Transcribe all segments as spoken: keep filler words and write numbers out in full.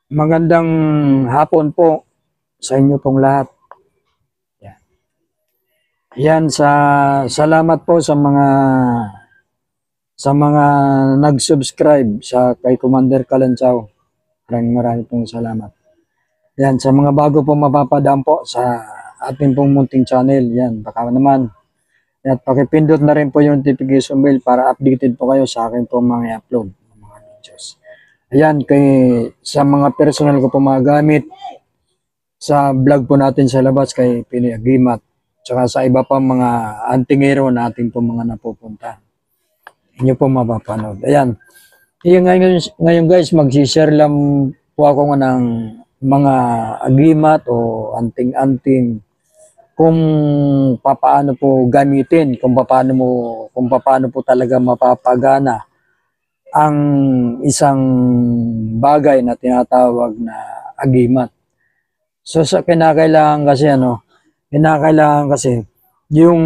Magandang hapon po sa inyo pong lahat. Yan. Yan sa salamat po sa mga sa mga nag-subscribe sa kay Commander Kalanchaw. Maraming maraming pong salamat. Yan sa mga bago po mapapadaan po sa ating pong munting channel. Yan, baka naman at pakipindot na rin po yung notification bell para updated po kayo sa akin po mga upload ng mga videos. Ayan, kay sa mga personal ko po mga gamit sa vlog po natin sa labas kay Pinoy Agimat, tsaka sa iba pa mga antingero natin po mga napupunta. Inyo po mapapanood. Ayan. Yung ngayon, ngayon guys, mag-share lang po ako ng mga agimat o anting-anting kung papaano po gamitin, kung papaano mo kung papaano po talaga mapapagana ang isang bagay na tinatawag na agimat. So sa kinakailangan kasi ano, kinakailangan kasi yung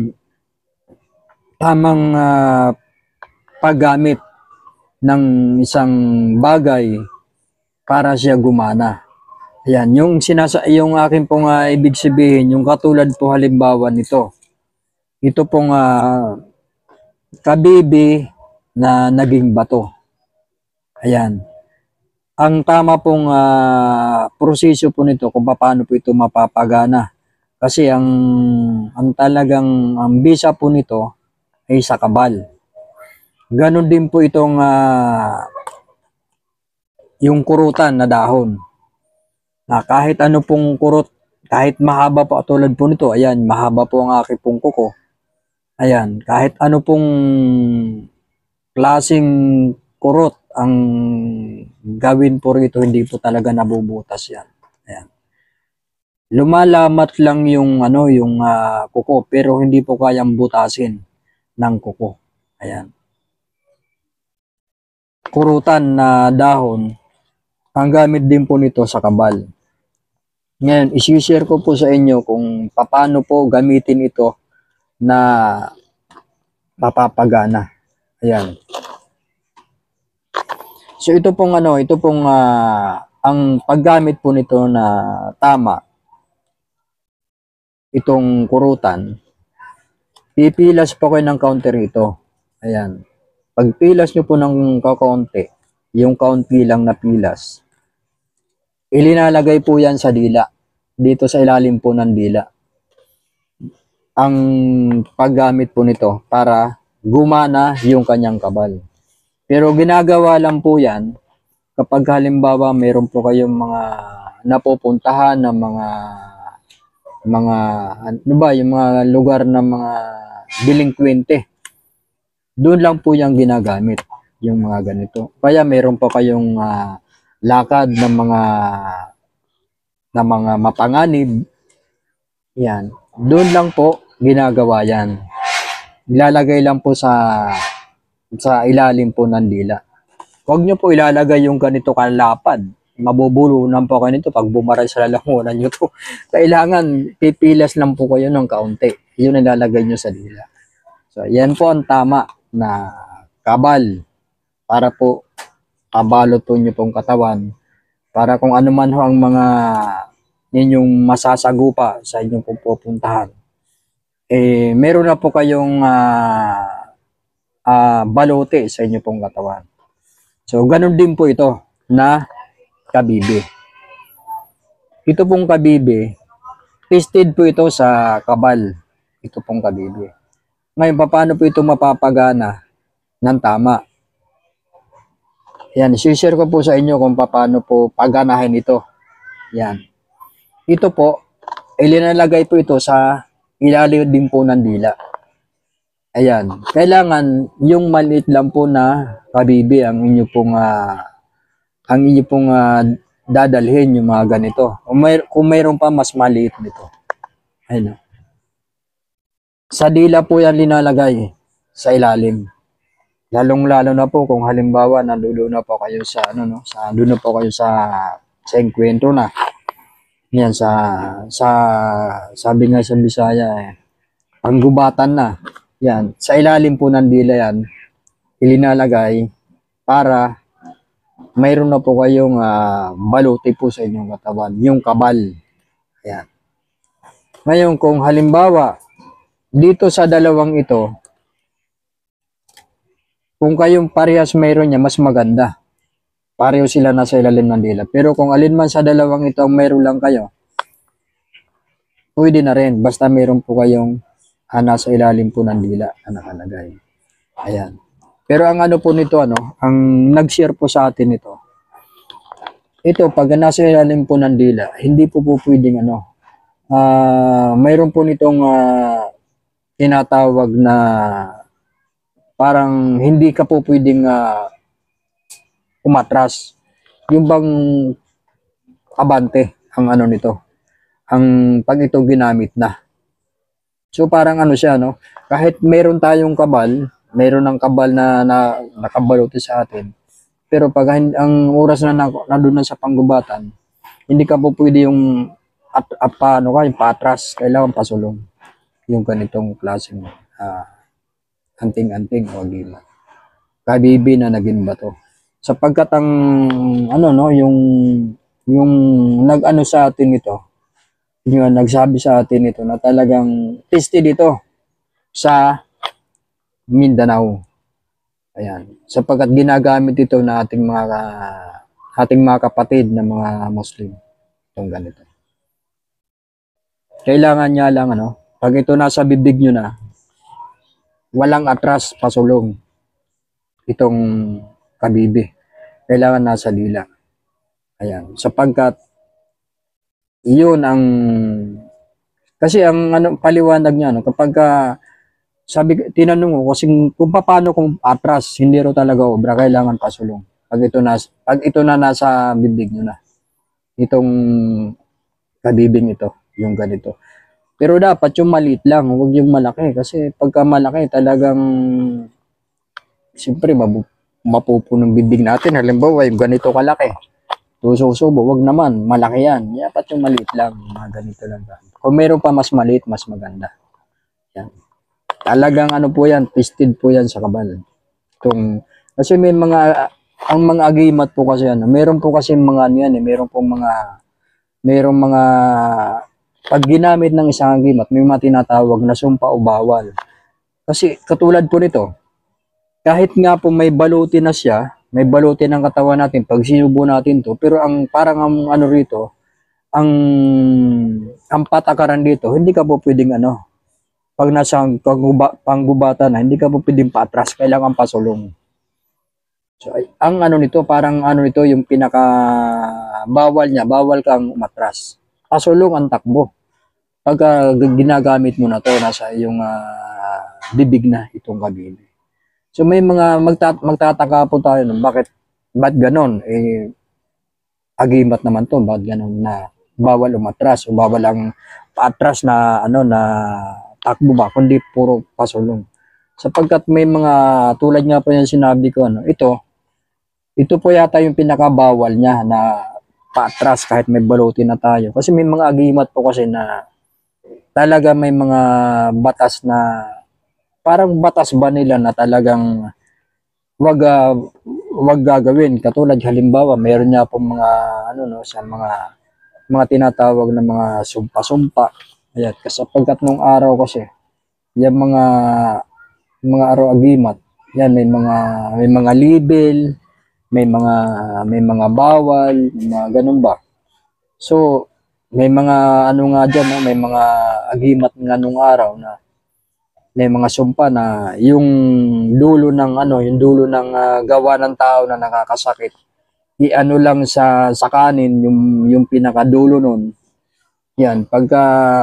tamang uh, paggamit ng isang bagay para siya gumana. Ayan, yung sinasa yung akin pong uh, ibig sabihin, yung katulad po halimbawa nito. Ito pong uh, kabibi na naging bato. Ayan. Ang tama pong uh, proseso po nito kung paano po ito mapapagana. Kasi ang ang talagang ang bisa po nito ay sa kabal. Ganon din po itong uh, yung kurutan na dahon. Na kahit ano pong kurot, kahit mahaba po tulad po nito, ayan, mahaba po ang aking pong kuko. Ayan, kahit ano pong klaseng kurot ang gawin po rito, hindi po talaga nabubutas yan. Ayan. Lumalamat lang yung ano, yung uh, kuko, pero hindi po kayang butasin ng kuko. Ayan. Kurutan na dahon, ang gamit din po nito sa kabal. Ngayon, isi-share ko po sa inyo kung paano po gamitin ito na mapapagana. Ayan. So ito pong ano, ito pong uh, ang paggamit po nito na tama, itong kurutan, pipilas po kayo ng counter ito. Ayan. Pagpilas nyo po ng kakaunti, yung kaunti lang na pilas, ilinalagay po yan sa dila. Dito sa ilalim po ng dila. Ang paggamit po nito para gumana yung kanyang kabal. Pero ginagawa lang po yan kapag halimbawa mayroon po kayong mga napupuntahan ng mga mga ano ba, yung mga lugar ng mga delinquente. Doon lang po yung ginagamit, yung mga ganito. Kaya mayroon po kayong uh, lakad ng mga ng mga mapanganib. Yan. Doon lang po ginagawa yan. Ilalagay lang po sa sa ilalim po ng dila. Huwag nyo po ilalagay yung ganito kalapad. Mabubulunan po kayo nito pag bumaray sa lalamunan nyo to. Kailangan pipilas lang po kayo ng kaunti. Yun ilalagay nyo sa dila. So, yan po ang tama na kabal para po kabalot po nyo pong katawan para kung ano man ho ang mga ninyong masasagupa sa inyong pupuntahan. Eh, meron na po kayong uh, uh, balote sa inyong pong katawan. So, ganun din po ito na kabibi. Ito pong kabibi, tested po ito sa kabal. Ito pong kabibi. Ngayon, paano po ito mapapagana ng tama? Yan, share ko po sa inyo kung paano po paganahin ito. Yan. Ito po, ilinalagay po ito sa ilalim din po ng dila. Ayan. Kailangan yung maliit lang po na kabibi ang inyo pong uh, ang inyo pong uh, dadalhin yung mga ganito. Kung, may, kung mayroon pa mas maliit nito. Ayun. Sa dila po yan linalagay sa ilalim. Lalong-lalo na po kung halimbawa nandulo na po kayo sa ano no, sa doon na po kayo sa sa enkwentro na. Yan sa sa sabi nga sa Bisaya eh, panggubatan na. Yan, sa ilalim po ng dila yan ilinalagay para mayroon na po kayong ah, baluti po sa inyong katawan, yung kabal. Ayan. Ngayon, kung halimbawa, dito sa dalawang ito, kung kayong parehas mayroon niya, mas maganda. Pareho sila nasa ilalim ng dila. Pero kung alin man sa dalawang ito ang mayroon lang kayo, pwede na rin. Basta mayroon po kayong ah, nasa ilalim po ng dila na nakalagay. Ayan. Pero ang ano po nito, ano, ang nag-share po sa atin ito, ito, pag nasa ilalim po ng dila, hindi po po pwedeng ano, ah mayroon po nitong ah, tinatawag na parang hindi ka po pwedeng ah, umatras. Yung bang abante ang ano nito, ang pag ito ginamit na. So parang ano siya, no? Kahit meron tayong kabal, meron ng kabal na, na nakabaluti sa atin. Pero pag hin- ang oras na na nandun na sa panggubatan, hindi ka po pwede yung at, at paano ka, yung patras, kailangan pasulong. Yung ganitong klaseng ah, anting-anting o agimat. Kabibi na naging bato. Sapagkat ang ano no, yung yung nag-ano sa atin ito, yung nagsabi sa atin ito na talagang tested dito sa Mindanao. Ayan. Sapagkat ginagamit ito na ating mga ating mga kapatid na mga Muslim. Itong ganito. Kailangan niya lang ano, pag ito nasa bibig nyo na, walang atras pasulong itong kabibi. Kailangan nasa dila. Ayan. Sapagkat iyon ang kasi ang ano paliwanag niya no kapag uh, sabi tinanong ko kasi kung paano kung atras hindi ro talaga obra kailangan pasulong. Pag ito na pag ito na nasa bibig niyo na itong kabibing ito, yung ganito. Pero dapat yung maliit lang, huwag yung malaki kasi pagka malaki talagang siyempre mabu mapupunong bibig natin. Halimbawa, yung ganito kalaki. Tususubo, wag naman, malaki yan. Dapat yung maliit lang, mga ganito lang. Kung meron pa mas maliit, mas maganda. Yan. Talagang ano po yan, tested po yan sa kabal. Kung, kasi may mga, ang mga agimat po kasi ano, meron po kasi mga ano yan eh, meron po mga, meron mga, pag ginamit ng isang agimat, may mga tinatawag na sumpa o bawal. Kasi katulad po nito, kahit nga po may baluti na siya, may baluti ng katawan natin pag sinubo natin to, pero ang parang ang ano rito, ang ang patakaran dito, hindi ka po pwedeng ano, pag nasa pangguba, panggubatan na, hindi ka po pwedeng patras, kailangan pasulong. So, ay, ang ano nito, parang ano nito, yung pinaka bawal niya, bawal kang umatras. Pasulong ang takbo. Pag uh, ginagamit mo na to, nasa yung uh, bibig na itong kabili. So may mga magtat magtataka po tayo no, bakit ba't ganon? Eh agimat naman to, bakit ganon na bawal umatras o bawal ang paatras na ano na takbo ba kundi puro pasulong. Sapagkat may mga tulad nga po yung sinabi ko ano, ito ito po yata yung pinakabawal niya na paatras kahit may baluti na tayo. Kasi may mga agimat po kasi na talaga may mga batas na parang batas ba nila na talagang wag uh, wag gagawin katulad halimbawa mayroon niya pong mga ano no sa mga mga tinatawag na mga sumpa-sumpa. Ayan, kasi pagkat nung araw kasi yung mga mga araw agimat, yan may mga may mga label, may mga may mga bawal, mga ganun ba. So may mga ano nga diyan no, may mga agimat nga nung araw na may mga sumpa na yung dulo ng ano, yung dulo ng uh, gawa ng tao na nakakasakit. I-ano lang sa sa kanin yung yung pinakadulo nun. Yan, pagka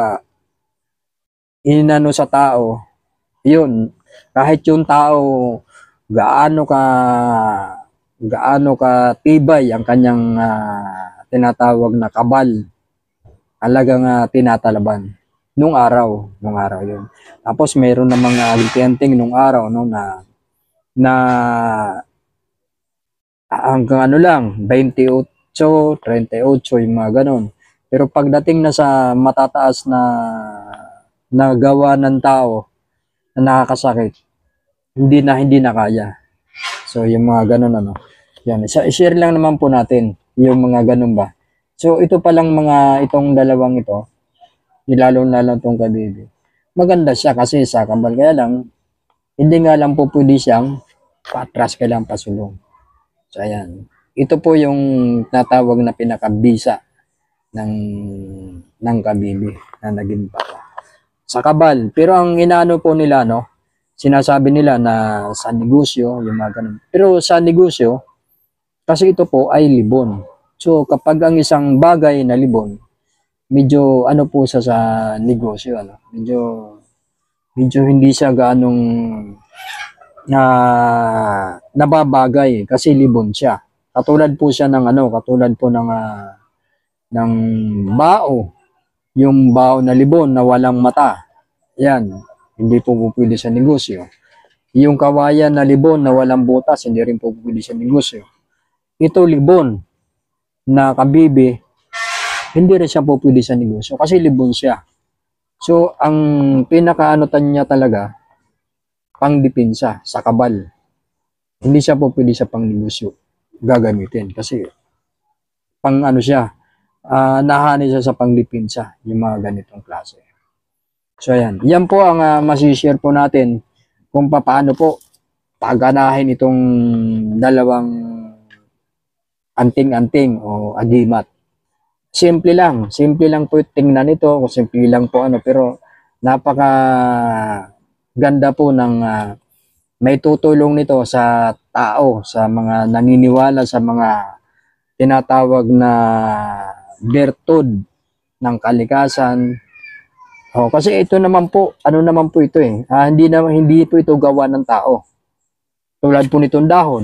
inano sa tao, yun, kahit yung tao gaano ka gaano ka tibay ang kanyang uh, tinatawag na kabal, talagang uh, tinatalaban. Nung araw, nung araw yun. Tapos mayroon na mga alitenting nung araw no na na hanggang ano lang, twenty-eight, thirty-eight, yung mga ganon. Pero pagdating na sa matataas na na gawa ng tao na nakakasakit, hindi na hindi na kaya. So yung mga ganon ano. Yan, isa- i-share lang naman po natin yung mga ganun ba. So ito pa lang mga itong dalawang ito, nilalo-lalo itong kabibi. Maganda siya kasi sa kambal, kaya lang hindi nga lang po pwede siyang patras, kailangan pasulong. So ayan, ito po yung natawag na pinakabisa ng ng kabibi na naging papa sa kabal. Pero ang inaano po nila, no, sinasabi nila na sa negosyo, yung mga ganun. Pero sa negosyo, kasi ito po ay libon. So kapag ang isang bagay na libon, medyo ano po sa sa negosyo, ano, medyo medyo hindi siya gaanong na nababagay kasi libon siya. Katulad po siya ng ano, katulad po ng ah, ng bao, yung bao na libon na walang mata. Yan, hindi po po pwede sa negosyo. Yung kawayan na libon na walang butas, hindi rin po pwede sa negosyo. Ito libon na kabibi, hindi rin siya po pwede sa negosyo kasi libon siya. So, ang pinakaanotan niya talaga, pangdepensa sa kabal. Hindi siya po pwede sa pangnegosyo gagamitin kasi pang ano siya, uh, nahani siya sa pangdepensa, yung mga ganitong klase. So, ayan. Yan po ang uh, masishare po natin kung paano po paganahin itong dalawang anting-anting o agimat. Simple lang. Simple lang po tingnan ito. Kung simple lang po ano. Pero napaka ganda po ng uh, may tutulong nito sa tao, sa mga naniniwala sa mga tinatawag na bertud ng kalikasan. Oh, kasi ito naman po, ano naman po ito eh. Ah, hindi na hindi po ito gawa ng tao. Tulad po nitong dahon.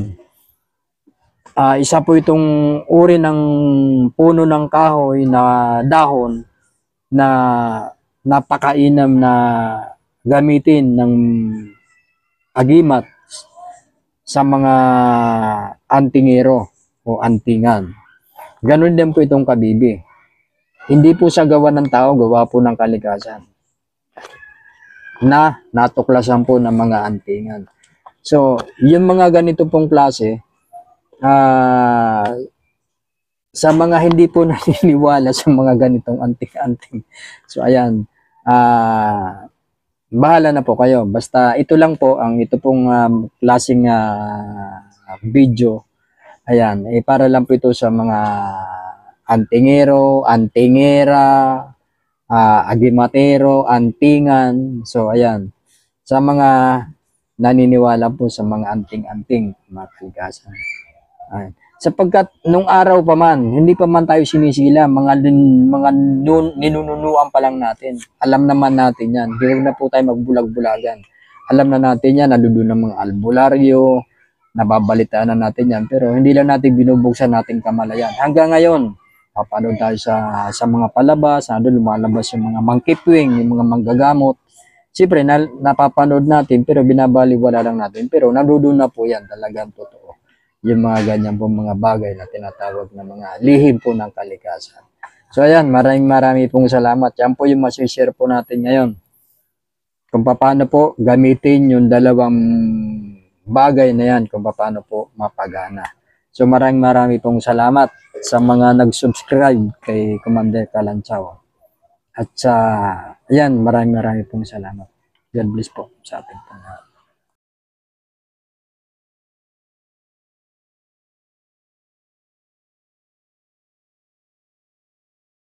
Uh, isa po itong uri ng puno ng kahoy na dahon na napakainam na gamitin ng agimat sa mga antingero o antingan. Ganon din po itong kabibi. Hindi po siya gawa ng tao, gawa po ng kalikasan na natuklasan po ng mga antingan. So, yung mga ganito pong klase, Uh, sa mga hindi po naniniwala sa mga ganitong anting-anting. So ayan, uh, bahala na po kayo. Basta ito lang po ang ito pong um, klaseng uh, video. Ayan, eh, para lang po ito sa mga antingero, antingera, uh, agimatero, antingan. So ayan, sa mga naniniwala po sa mga anting-anting, mga kalikasan. Ay. Sapagkat nung araw pa man, hindi pa man tayo sinisila, mga mga nun, ninununuan pa lang natin. Alam naman natin yan. Hindi na po tayo magbulag-bulagan. Alam na natin yan, nandoon ng mga albularyo, nababalitaan na natin yan. Pero hindi lang natin binubuksan nating kamalayan. Hanggang ngayon, papanood tayo sa, sa mga palabas, nandun lumalabas yung mga mangkipwing, yung mga manggagamot. Siyempre, na, napapanood natin, pero binabaliwala lang natin. Pero nandoon na po yan, talagang totoo. Yung mga ganyan po mga bagay na tinatawag na mga lihim po ng kalikasan. So ayan, maraming marami pong salamat. Yan po yung masishare po natin ngayon. Kung paano po gamitin yung dalawang bagay na yan, kung paano po mapagana. So maraming marami pong salamat sa mga nag-subscribe kay Commander Kalanchaw. At sa, ayan, maraming marami pong salamat. God bless po sa ating po.